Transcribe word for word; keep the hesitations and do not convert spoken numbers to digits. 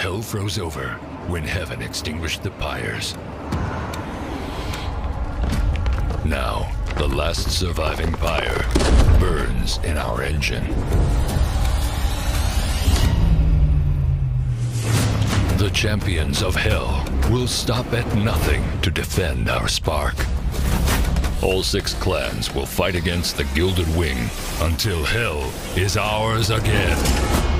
Hell froze over when heaven extinguished the pyres. Now, the last surviving pyre burns in our engine. The champions of Hell will stop at nothing to defend our spark. All six clans will fight against the Gilded Wing until Hell is ours again.